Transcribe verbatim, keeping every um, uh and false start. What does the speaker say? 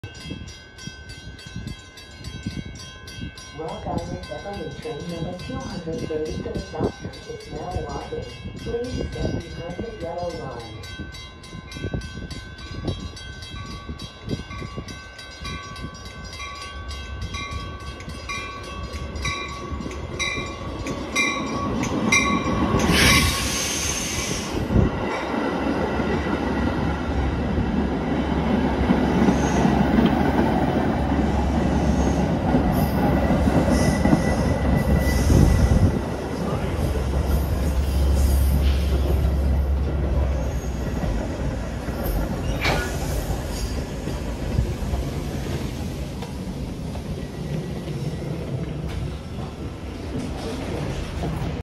Rock Island Beverly train number two hundred thirty to the southbound is now arriving. Please step behind the yellow line.